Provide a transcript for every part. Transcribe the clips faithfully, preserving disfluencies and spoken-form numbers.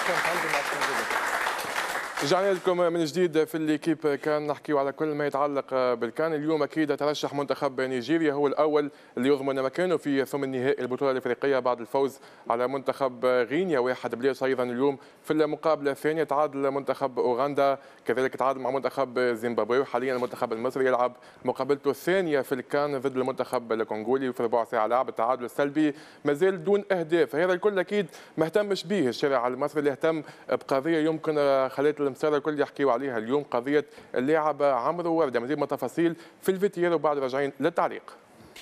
رجعنا لكم من جديد في الليكيب. كان نحكيو على كل ما يتعلق بالكان. اليوم اكيد ترشح منتخب نيجيريا هو الاول اللي يضمن مكانه في ثمن نهائي البطوله الافريقيه بعد الفوز على منتخب غينيا واحد بليس. ايضا اليوم في المقابله الثانيه تعادل منتخب اوغندا، كذلك تعادل مع منتخب زيمبابوي، وحاليا المنتخب المصري يلعب مقابلته الثانيه في الكان ضد المنتخب الكونغولي في ربع ساعه لعب. التعادل السلبي مازال دون اهداف، هذا الكل اكيد ما اهتمش به الشارع المصري اللي اهتم بقضيه يمكن خلت المسار الكل يحكيوا عليها اليوم، قضيه اللاعب عمرو ورده. مزيد من التفاصيل في الفيديو وبعد راجعين للتعليق.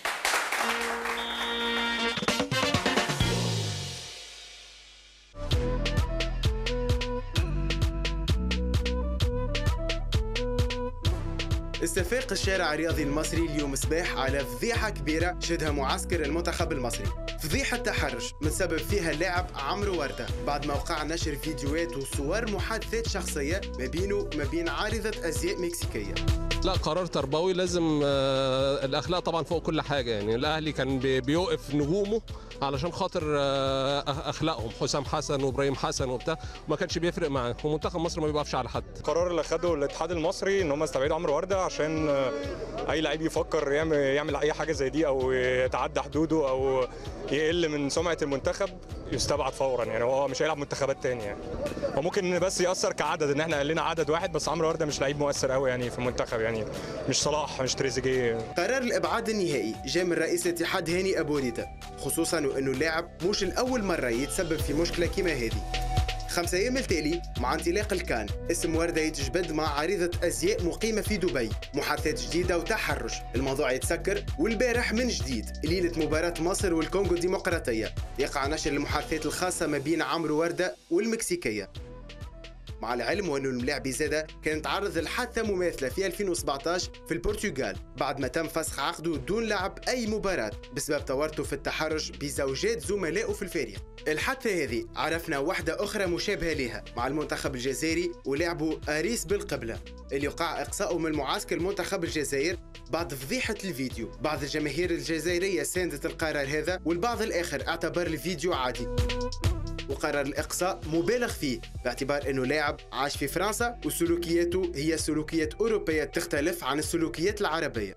استفاق الشارع الرياضي المصري اليوم صباح على فضيحة كبيرة شهدها معسكر المنتخب المصري. فضيحة تحرش من سبب فيها اللاعب عمرو وردة بعد ما وقع نشر فيديوهات وصور محادثات شخصية ما بينه وما بين عارضة أزياء مكسيكية. لا، قرار تربوي لازم. آه الاخلاق طبعا فوق كل حاجه. يعني الاهلي كان بيوقف نجومه علشان خاطر آه اخلاقهم، حسام حسن وابراهيم حسن وبتاع، ما كانش بيفرق معاه. ومنتخب مصر ما بيوقفش على حد. القرار اللي خده الاتحاد المصري ان هم استبعدوا عمرو ورده عشان آه اي لعيب يفكر يعمل يعمل اي حاجه زي دي او يتعدى حدوده او يقل من سمعه المنتخب يستبعد فورا. يعني هو مش هيلعب منتخبات تاني. يعني هو ممكن بس ياثر كعدد ان احنا قلنا عدد واحد، بس عمرو ورده مش لعيب مؤثر قوي يعني في المنتخب. يعني مش صلاح مش تريزيجيه. قرار الابعاد النهائي جاء من رئيس الاتحاد هاني ابو ريده، خصوصا وانه اللاعب مش الاول مره يتسبب في مشكله كيما هذه. خمسة أيام التالي مع انطلاق الكان اسم وردة يتجبد مع عريضة أزياء مقيمة في دبي، محادثات جديدة وتحرش. الموضوع يتسكر والبارح من جديد ليلة مباراة مصر والكونغو الديمقراطية يقع نشر المحادثات الخاصة ما بين عمرو وردة والمكسيكية، مع العلم وأنه الملاعبي زادة كانت تعرض لحادثة مماثلة في ألفين وسبعطاش في البرتغال بعد ما تم فسخ عقده دون لعب أي مباراة بسبب تورطه في التحرش بزوجات زملائه في الفارية. الحادثة هذه عرفنا واحدة أخرى مشابهة لها مع المنتخب الجزائري ولاعبه أريس بالقبلة اللي وقع إقصاؤه من معسكر منتخب الجزائر بعد فضيحة الفيديو. بعض الجماهير الجزائرية ساندت القرار هذا والبعض الآخر اعتبر الفيديو عادي، وقرر الإقصاء مبالغ فيه باعتبار أنه لاعب عاش في فرنسا وسلوكياته هي سلوكيات أوروبية تختلف عن السلوكيات العربية.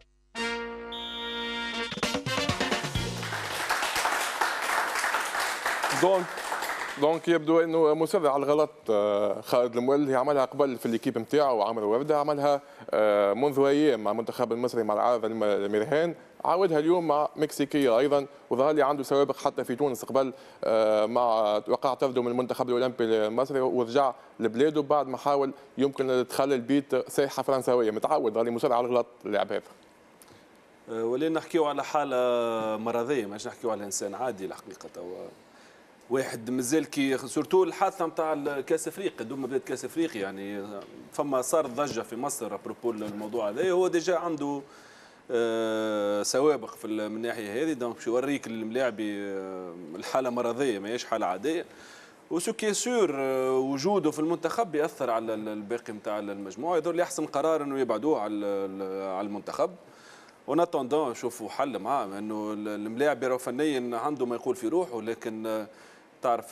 دونك دونك يبدو انه مصر على الغلط. خالد المولي عملها قبل في الليكيب نتاعو، وعمرو ورده عملها منذ ايام مع المنتخب المصري مع العارضه الميرهان، عاودها اليوم مع مكسيكيه ايضا، وظهر لي عنده سوابق حتى في تونس قبل مع وقع طرده من المنتخب الاولمبي المصري ورجع لبلاده بعد ما حاول يمكن تخلي البيت ساحه فرنساويه. متعود ظهر لي مصر على الغلط اللاعب هذا. ولينا نحكيو على حاله مرضيه، مش نحكيو على انسان عادي الحقيقه. واحد مازال كي سورتو الحادثه نتاع كاس افريقيا، دوما بدات كاس افريقيا، يعني فما صارت ضجه في مصر ابروبو الموضوع هذا. هو ديجا عنده آه سوابق في من الناحيه هذه، دونك باش يوريك الملاعبي آه الحاله مرضيه ماهيش حاله عاديه. وسو كي سور آه وجوده في المنتخب بيأثر على الباقي نتاع المجموعه. يظهر لي احسن قرار انه يبعدوه على على المنتخب وناتوندون نشوفوا حل معاه، انه الملاعبي راه فنيا عنده ما يقول في روحه، لكن آه تعرف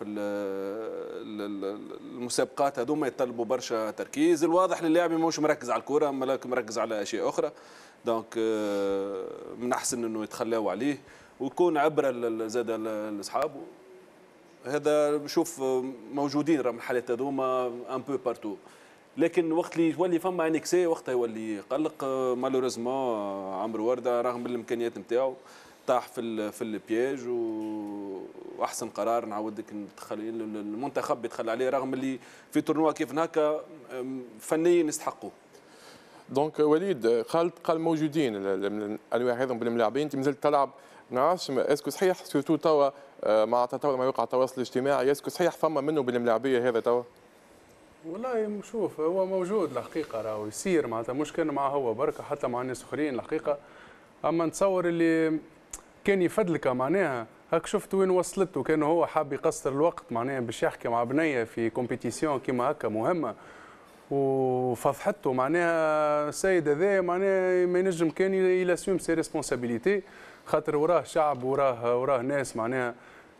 المسابقات هذوما يطلبوا برشا تركيز. الواضح للاعب مش مركز على الكره، مركز على اشياء اخرى. دونك من احسن انه يتخلاوا عليه ويكون عبره زاد لاصحابه. هذا بشوف موجودين راهم الحالات هذوما ان بو بارتو، لكن وقت اللي يولي فما انكسي وقتها يولي يقلق. مالوريزمون عمرو ورده رغم الامكانيات نتاعو طاح في في البياج، واحسن قرار نعاودك تخلي المنتخب يتخلى عليه رغم اللي في تورنوا كيف هكا فنيا يستحقوا. دونك وليد خالد قال موجودين الانواع هذم بالملاعبين، انت مازلت تلعب. ما نعرفش اسكو صحيح سورتو توا مع تطور ما يوقع التواصل الاجتماعي، اسكو صحيح فما منه بالملاعبيه هذا توا؟ والله شوف هو موجود الحقيقه، راهو يصير معناتها مش كان معه هو بركه، حتى مع الناس اخرين الحقيقه. اما نتصور اللي كان يفدلك معناها هاك شفت وين وصلت، وكان هو حاب يقصر الوقت معناها باش يحكي مع بنيه في كومبيتيسيون كيما هكا مهمه، وفضحته معناها السيد هذا معناها ما ينجم كان يلاسيوم سي ريسبونسابيليتي، خاطر وراه شعب وراه وراه ناس معناها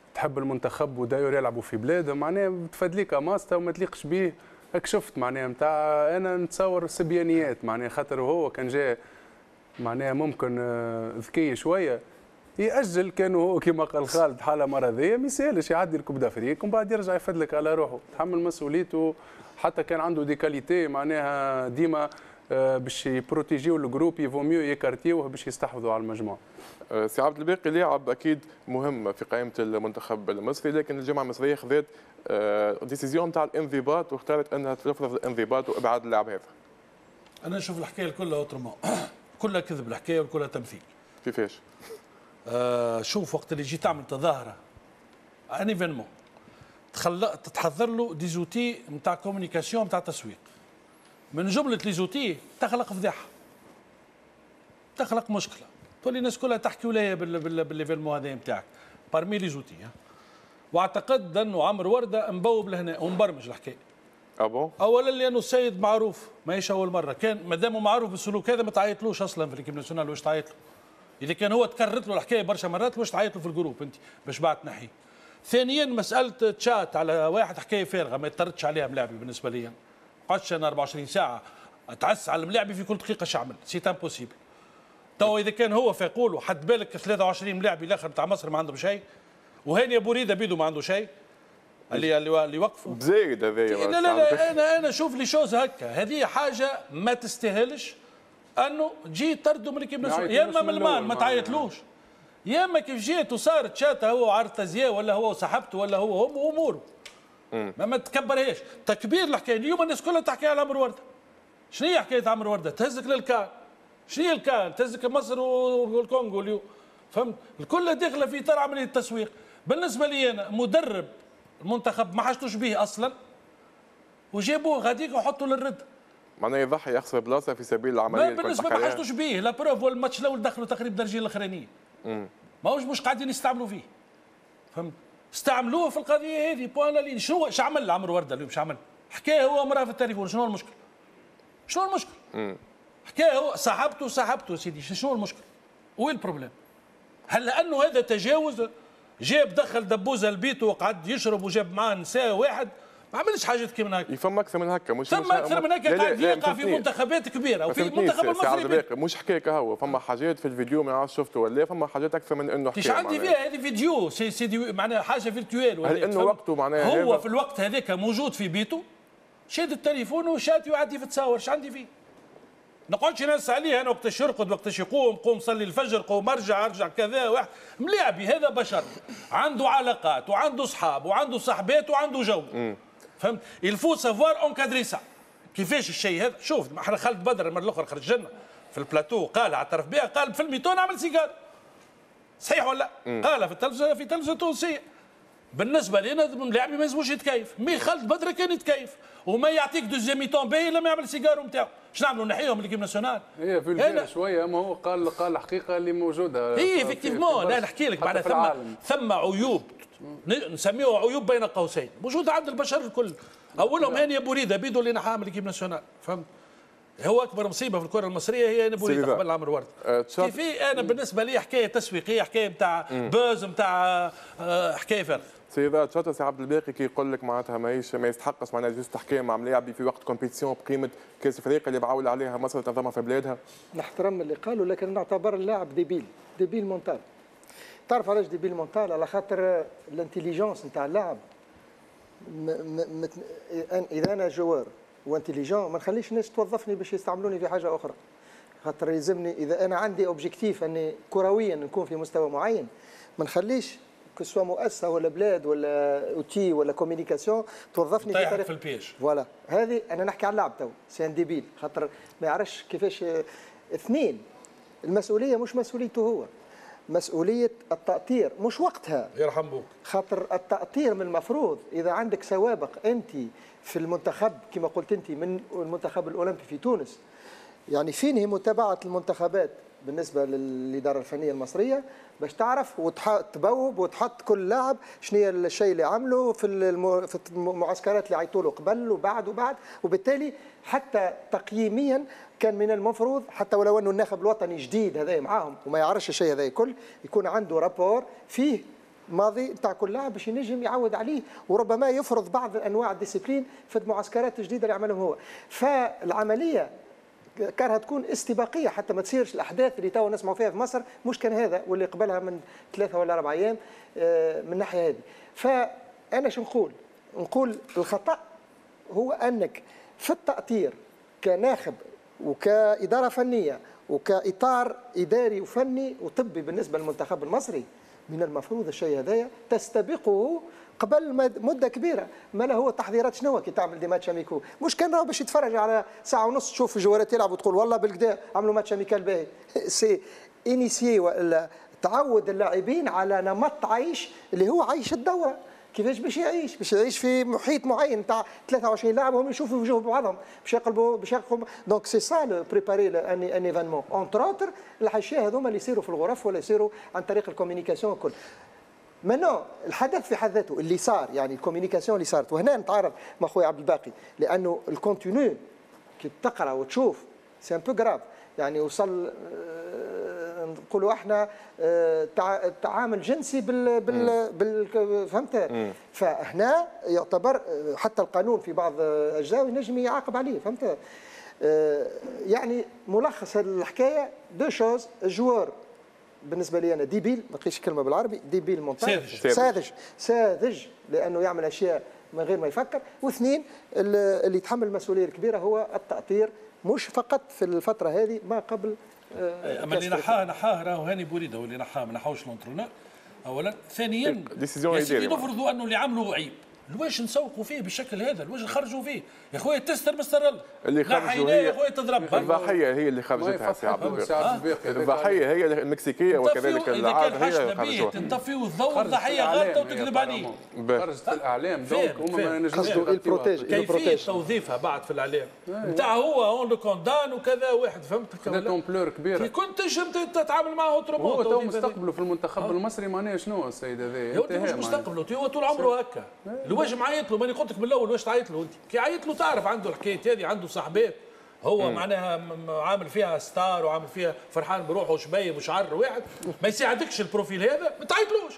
تحب المنتخب وداير يلعبوا في بلادهم، معناها تفادليك ماستا وما تليقش به. هاك شفت معناها نتاع انا نتصور سبيانيات، معناها خاطر هو كان جاء معناها ممكن ذكي شويه يأجل، كانوا هو كما قال خالد حاله مرضيه ما يسالش يعدي الكوب دافريك ومن بعد يرجع يفدلك على روحه، تحمل مسؤوليته. حتى كان عنده دي كاليتي معناها ديما باش يبروتيجيو الجروب يفو ميو يكارتيوه باش يستحوذوا على المجموعه. سي عبد الباقي لاعب اكيد مهم في قائمه المنتخب المصري، لكن الجامعه المصريه خذت ديسيزيون تاع الانضباط واختارت انها تفرض الانضباط وابعاد اللاعب هذا. انا نشوف الحكايه كلها اوترومون كلها كذب الحكايه وكلها تمثيل. كيفاش؟ آه شوف وقت اللي جيت تعمل تظاهره ان ايفينمون تتحضر له دي زوتي نتاع كومونيكاسيون نتاع تسويق، من جمله لي زوتي تخلق فضيحه، تخلق مشكله، تولي الناس كلها تحكي ولايه بالليفيرمون هذا نتاعك بارمي لي زوتي. واعتقد انه عمرو ورده مبوب لهنا ومبرمج الحكايه. ابون اولا لانه السيد معروف ماهيش اول مره، كان مادامه معروف بالسلوك هذا ما تعيطلوش اصلا في الكيب ناسيونال، واش تعيط له؟ اذا كان هو تكررت له الحكايه برشا مرات واش تعيط له في الجروب انت باش بعد تنحيه. ثانيا مساله تشات على واحد حكايه فارغه ما يتردش عليها ملاعبي بالنسبه لي. ما قعدتش انا أربعة وعشرين ساعه اتعس على الملاعبي في كل دقيقه شعمل، سي امبوسيبل. تو اذا كان هو فيقول حد بالك ثلاثة وعشرين ملاعبي الاخر بتاع مصر ما عندهم شيء، وهاني ابو ريده بيدو ما عنده شيء اللي اللي وقفوا بزايد هذايا. لا لا لا انا انا شوف لي شوز هكا، هذه حاجه ما تستاهلش انه تجي تردوا من الكيب ناسيونال. يا اما من المان ما تعيطلوش، يا اما كيف جيت وصارت شاته هو وعرض تزياء ولا هو صاحبته ولا هو هم اموره. ما, ما تكبرهاش تكبير الحكايه. اليوم الناس كلها تحكي على عمرو ورده. شنو هي حكايه عمرو ورده؟ تهزك للكان. شنو هي الكان؟ تهزك مصر والكونغو اليوم. فهمت؟ الكل داخله في اطار عمليه التسويق. بالنسبه لي انا مدرب المنتخب ما حاجتوش به اصلا وجابوه غاديك وحطوا للرد. معناها يضحي يخسر بلاصه في سبيل العمليه. بالنسبه ما حاجتوش به، لا بروف والماتش الاول دخلوا تقريبا الدرجه الاخرانيه. ماهوش مش قاعدين يستعملوا فيه. فهمت؟ استعملوه في القضيه هذه بوان لين. شنو ايش عمل عمرو ورده اليوم؟ ايش عمل؟ حكايه هو مراه في التليفون. شنو المشكل؟ شنو المشكل؟ مم. حكايه هو صاحبته صاحبته سيدي. شنو المشكل؟ وين البروبليم؟ هل لانه هذا تجاوز؟ جاب دخل دبوزه لبيته وقعد يشرب وجاب معاه نساء واحد، ما عملش حاجات كيما هكا. يفهم اكثر من هكا. مش ثم اكثر من هكا قاعد يقع في منتخبات كبيره وفي المنتخب المصري. مش حكايه هو فما حاجات في الفيديو ما نعرفش شفته ولا فما حاجات اكثر من انه حكايه. ايش عندي فيها هذه فيديو سي سي معناها حاجه فيرتوال ولا انه وقته معناها هو في الوقت هذاك موجود في بيته شاد التليفون وشات يعدي في تصاور. ايش عندي فيه؟ نقعدش ننسى عليه انا وقتاش يرقد وقتاش يقوم، قوم صلي الفجر، قوم ارجع ارجع كذا. واحد ملاعبي هذا بشر عنده علاقات وعنده اصحاب وعنده صاحبات وعنده جو. فهمت؟ الفو سافوار اونكادري سا. كيفاش الشيء هذا؟ شوف احنا خالد بدر المره الاخرى خرج لنا في البلاتو قال اعترف بها، قال في الميتون نعمل سيجار. صحيح ولا؟ قالها في التلفزه في التلفزه التونسيه. بالنسبه لنا اللاعب ما يلزموش يتكيف، مي خالد بدر كان يتكيف وما يعطيك دوزيام ميتون باهي لما يعمل سيجار نتاعو. اش نعملوا نحيهم من الكيب ناسيونال؟ هي في الجيل شويه اما هو قال قال الحقيقه اللي موجوده. هي افكتيفمون لا نحكي لك معناها ثم ثم عيوب نسميوها عيوب بين قوسين موجوده عند البشر الكل. اولهم هاني ابو ريده بيدو اللي نحاها من الكيب ناسيونال. فهمت؟ هو اكبر مصيبه في الكره المصريه هي ابو ريده قبل عمرو ورده. أه كيف انا بالنسبه لي حكايه تسويقيه، حكايه نتاع بوز نتاع حكايه فارغه. سيدة تشاتا سي عبد الباقي كي يقول لك معناتها ماهيش ما يستحقش معناها جوست تحكي مع ملاعبي في وقت كومبيتيسيون بقيمه كاس افريقيا اللي بعول عليها مصر تنظمها في بلادها. نحترم اللي قالوا لكن نعتبر اللاعب ديبيل ديبيل مونتال. تعرف علاش ديبيل مونتال؟ على خاطر الانتيليجونس نتاع اللاعب. اذا انا جوار وانتيليجون ما نخليش الناس توظفني باش يستعملوني في حاجه اخرى. خاطر يلزمني اذا انا عندي اوبجيكتيف اني كرويا نكون في مستوى معين ما نخليش كسوا مؤسسه ولا بلاد ولا اوتي ولا كوميونيكاسيون توظفني في طريق في البيج. فوالا هذه انا نحكي على اللاعب تو سي ان ديبيل خاطر ما يعرفش كيفاش. اثنين المسؤوليه مش مسؤوليته هو، مسؤوليه التأطير مش وقتها. يرحم بوك. خاطر التأطير من المفروض اذا عندك سوابق انت في المنتخب كما قلت انت من المنتخب الاولمبي في تونس، يعني فين هي متابعه المنتخبات بالنسبه للاداره الفنيه المصريه باش تعرف وتبوب وتحط كل لاعب شنو هي الشيء اللي عمله في في المعسكرات اللي عيطوا له قبل وبعد وبعد، وبالتالي حتى تقييميا كان من المفروض حتى ولو انه الناخب الوطني جديد هذا معاهم وما يعرفش الشيء هذا الكل يكون عنده رابور فيه ماضي نتاع كل لاعب باش ينجم يعود عليه، وربما يفرض بعض انواع الديسيبلين في المعسكرات الجديده اللي عملهم هو. فالعمليه كانها تكون استباقيه حتى ما تصيرش الاحداث اللي تو نسمعوا فيها في مصر، مش كان هذا واللي قبلها من ثلاثه ولا اربع ايام من الناحيه هذه. فانا شو نقول؟ نقول الخطا هو انك في التأطير كناخب وكإدارة فنية وكإطار إداري وفني وطبي بالنسبة للمنتخب المصري، من المفروض الشيء هذايا تستبقه قبل مده كبيره. ما له هو تحضيرات شنو كي تعمل دي ماتش اميكو؟ مش كان راهو باش يتفرج على ساعه ونص تشوف الجوارات يلعبوا وتقول والله بالكدا عملوا ماتش اميكال باهي. سي انيسيي ولا تعود اللاعبين على نمط عيش اللي هو عيش الدوره. كيفاش باش يعيش؟ باش يعيش في محيط معين تاع ثلاثة وعشرين لاعب وهم يشوفوا وجوه بعضهم باش يقلبوا باش يقلبوا. دونك سي سا لو بريباري ان ان ايفينمون اونتر اوتر. الحاشيه هذوما اللي يصيروا في الغرف ولا يصيروا عن طريق الكوميونيكاسيون الكل. منو الحدث في حد ذاته اللي صار، يعني الكوميونيكاسيون اللي صارت، وهنا نتعارض مع خويا عبد الباقي لانه الكونتينيو كي تقرا وتشوف سي ان بو غراف. يعني وصل نقولوا احنا تعامل جنسي بال بال, بال فهمت؟ فهنا يعتبر حتى القانون في بعض اجزاء ينجم يعاقب عليه. فهمت؟ يعني ملخص الحكايه دو شوز. الجوار بالنسبه لي انا ديبيل، ما لقيتش كلمه بالعربي، ديبيل مونتاج ساذج ساذج لانه يعمل اشياء من غير ما يفكر. واثنين اللي يتحمل المسؤوليه الكبيره هو التأطير، مش فقط في الفتره هذه ما قبل. اما اللي نحاه نحاه راهو هاني بوريده، واللي نحاه ما نحاوش لونترونور اولا. ثانيا نفرضوا انه اللي عملوا عيب، لواش نسوقوا فيه بالشكل هذا؟ لواش نخرجوا فيه؟ يا خويا تستر مستر الله اللي خرجوا هي يا خويا تضرب. الضحيه هي اللي خرجتها سي عبد الباقي. الضحيه هي المكسيكيه وكذلك العرب هي اللي خرجوها. تنطفيوا الضوء الضحيه غلطه وتكذب عليه. خرجت في الاعلام دونك هما ما نجموش البروتيج. كيفيه توظيفها بعد في الاعلام نتاع هو اون لو كوندان وكذا واحد. فهمت؟ كذا امبلور كبيره كي كنت تنجم تتعامل معه اوترومون. هو تو مستقبله في المنتخب المصري معناه شنو السيد هذا؟ هو مش مستقبله، هو طول عمره هكا. واش معيط له؟ ماني قلت لك من الاول واش تعيط له انت؟ كي عيط له تعرف عنده الحكايه هذه، عنده صاحبات هو معناها عامل فيها ستار وعامل فيها فرحان بروحه وشبيب وشعر واحد، ما يساعدكش البروفيل هذا ما تعيطلوش.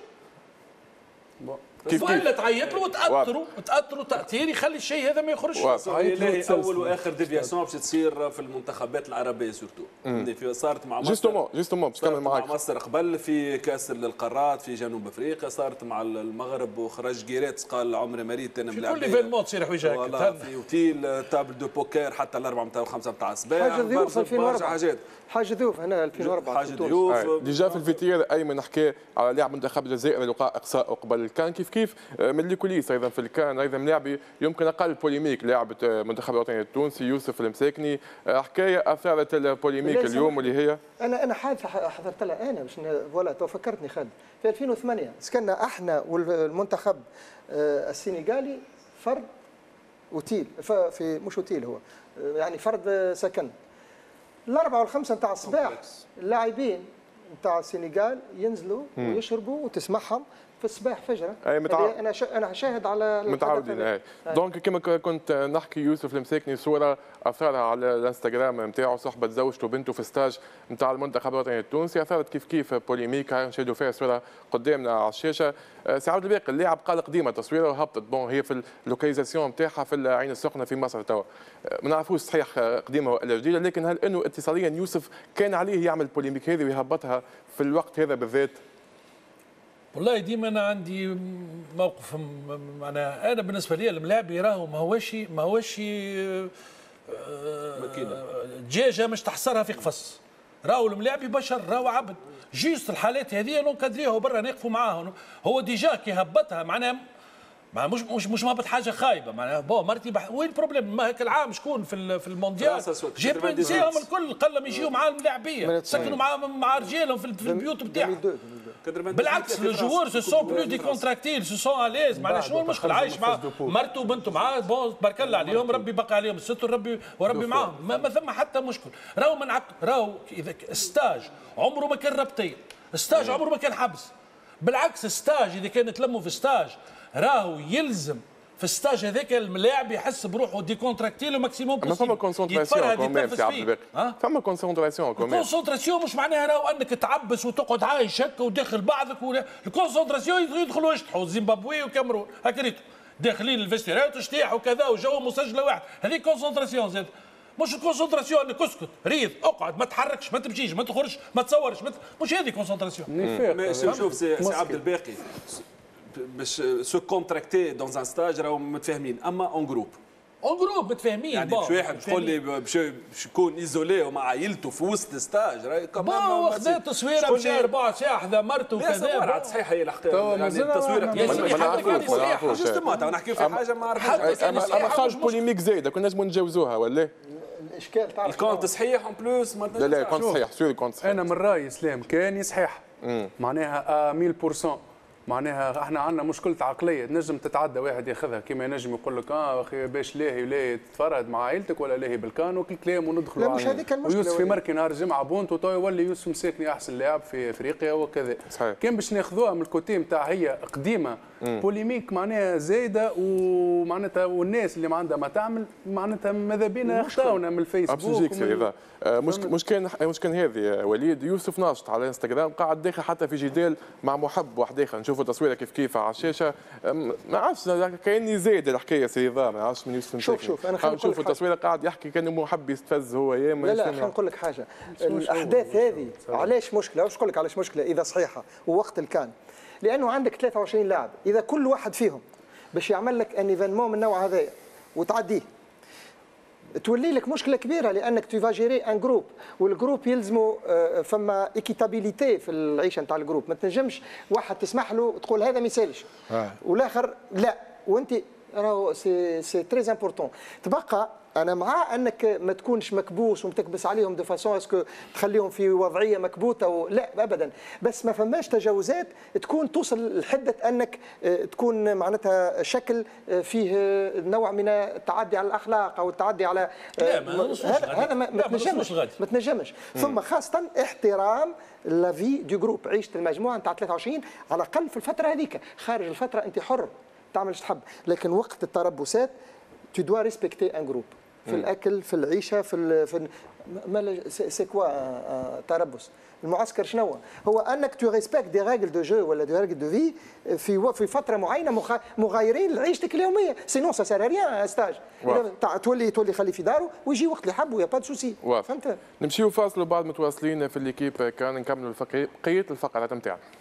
كيف ولا تعيط له وتاثروا تاثروا تاثير يخلي الشيء هذا ما يخرجش. اول واخر ديفياسيون باش تصير في المنتخبات العربيه سورتو. صارت مع مصر جوستومون جوستومون باش نكمل معاك. مع مصر قبل في كاس القارات في جنوب افريقيا، صارت مع المغرب وخرج جيريت قال عمري مريت انا في كل ايفينمون تصير حويجه هكا في اوتيل تابل دو بوكر حتى الاربعه نتاع الخمسه نتاع الصباح. حاجه ضيوف ألفين وأربعة حاجات حاجه ضيوف هنا ألفين وأربعة حاجه ضيوف. ديجا في الفيتير ايمن حكى على لاعب منتخب الجزائر اللي وقع اقصاء قبل الكان. كيف كيف من الكوليس ايضا في الكان ايضا لاعب يمكن اقل بوليميك لاعب المنتخب الوطني التونسي يوسف المساكني. حكايه اثارت البوليميك اليوم واللي هي انا انا حادثه حضرت لها انا باش فوالا تو فكرتني خالد في ألفين وثمانية سكننا احنا والمنتخب السنغالي فرد اوتيل في مش اوتيل هو يعني فرد سكن الاربعه والخمسه نتاع الصباح. اللاعبين نتاع السنغال ينزلوا ويشربوا وتسمعهم في الصباح فجرا. متعود. انا شا... انا شاهد على متعودين. اي دونك كما كنت نحكي يوسف المساكني صوره اثارها على الانستغرام نتاعو صحبه زوجته وبنته في ستاج نتاع المنتخب الوطني التونسي، اثارت كيف كيف بوليميك. نشاهدوا فيها صوره قدامنا على الشاشه. سي عبد الباقي اللاعب قال قديمه تصويره وهبطت بون هي في اللوكاليزاسيون نتاعها في العين السخنه في مصر توا. ما نعرفوش صحيح قديمه ولا جديده، لكن هل انه اتصاليا يوسف كان عليه يعمل بوليميك هذه ويهبطها في الوقت هذا بالذات؟ والله ديما انا عندي موقف. انا انا بالنسبه لي الملاعب راهو ما هوش ما هوش دجاجه مش تحصرها في قفص. راهو الملاعب بشر، راهو عبد. جيست الحالات هذه نكادريها برا نقفوا معاهم. هو ديجا كي هبطها معناها مع مش مش مش مهبط حاجه خايبه معناها بون مرتي بح... وين البروبليم؟ ما هيك العام شكون في في المونديال جاب نساهم الكل قلم يجيو مع الملاعبيه سكنوا مع مع رجالهم في البيوت بتاعهم. بالعكس لو جوور سو سون بلو دي كونتراكتيل سو سون اليز. معناها شنو المشكل؟ عايش مع مرته وبنته معاه بون تبارك الله عليهم، ربي بقى عليهم الستر ربي وربي معاهم. ما, ما ثم حتى مشكل. راهو منعك راهو اذا ستاج عمره ما كان ربطيه، ستاج عمره ما كان حبس. بالعكس ستاج اذا كان تلموا في ستاج راهو يلزم في الستاج هذاك اللاعب يحس بروحه ديكونتراكتي لو ماكسيموم ما فما كونسنتراسيون كوميم سي عبد الباقي، فما كونسنتراسيون كوميم. الكونسنتراسيون مش معناها راهو انك تعبس وتقعد عايش هكا وداخل بعضك ولا الكونسنتراسيون يدخلوا يشطحوا زيمبابوي وكاميرون هكا ريتو داخلين الفيستيرات وشطيح وكذا وجو مسجله واحد، هذه كونسنتراسيون زاد. مش الكونسنتراسيون انك اسكت ريض اقعد ما تحركش ما تمشيش ما تخرجش ما تصورش ما ت... مش هذه كونسنتراسيون. شوف سي عبد الباقي باش سو كونتراكتي دون ان ستاج راهو متفاهمين، اما اون جروب اون جروب متفاهمين يعني مش واحد تقول لي باش يكون ايزولي ومع عائلته في وسط ستاج راهي كمان واخذ تصويره مشى ربع ساعه حدا مرته وكذا. صحيح هي الحقيقه يعني التصويره ما نعرفوش جوستومون نحكي في حاجه ما عرفتش. اما خارج بوليميك زايده كنا لازم نتجاوزوها ولا الاشكال تعرف الكونت صحيح اون بلوس. لا لا كونت صحيح سوري كونت صحيح. انا من رايي اسلام كان صحيح معناها مية بالمية معناها احنا عندنا مشكله عقليه تنجم تتعدى واحد ياخذها كما ينجم يقول لك اه اخي باش لاهي ولا تتفرهد مع عائلتك ولا لاهي بالكان وكل كلام وندخلوا. لا مش هذيك المشكله. ويوسف في مركي نهار الجمعه بونتو تو يولي يوسف مساكني احسن لاعب في افريقيا وكذا. صحيح. كان باش ناخذوها من الكوتي نتاع هي قديمه مم. بوليميك معناها زايده ومعناتها والناس اللي ما عندها ما تعمل معناتها ماذا بينا اخطاونا من الفيسبوك. ومن... مش مش كان مش كان هذه وليد يوسف ناشط على انستغرام قاعد داخل حتى في جدال مع محب واحد اخر نشوفوا تصويره كيف كيف على الشاشه ما عرفتش كاني زايد الحكايه سيفا ما عرفتش من يوسف. شوف شوف انا خلينا نشوفوا التصويره قاعد يحكي كانه محب يستفز هو يا لا لا خلينا نقول لك حاجه الاحداث هذه علاش مشكله واش نقول لك علاش مشكله اذا صحيحه ووقت الكان لانه عندك ثلاثة وعشرين لاعب اذا كل واحد فيهم باش يعمل لك ان ايفينمون من النوع هذايا وتعديه تولي لك مشكله كبيره لانك تو جيري ان جروب والجروب يلزموا فما ايكيتابيليتي في العيشه نتاع الجروب ما تنجمش واحد تسمح له تقول هذا ما يسالش آه. والاخر لا وانت راهو سي سي تري امبورطون. تبقى انا مع انك ما تكونش مكبوس ومتكبس عليهم دو فاسون اسكو تخليهم في وضعيه مكبوته و... لا ابدا بس ما فماش تجاوزات تكون توصل لحده انك تكون معناتها شكل فيه نوع من التعدي على الاخلاق او التعدي على هذا هذا ما تنجمش ما تنجمش ثم خاصه احترام لافي دو جروب عيشه المجموعه نتاع ثلاثة وعشرين على الاقل في الفتره هذيك. خارج الفتره انت حر تعمل ايش تحب لكن وقت التربصات tu dois respecter un groupe في الاكل في العيشه في ال في ما سي كوا تربص المعسكر شنو هو انك تو ريسبكت دي ريغل دو جو ولا دي ريغل دو في في في فتره معينه مغايرين لعيشتك اليوميه سينون سا سير ريان ستاج تولي تولي خليه في داره ويجي وقت اللي يحب ويا با دو سوسي. فهمت. نمشيو فاصل وبعد متواصلين في ليكيب كان نكملوا بقيه الفقرات نتاعنا.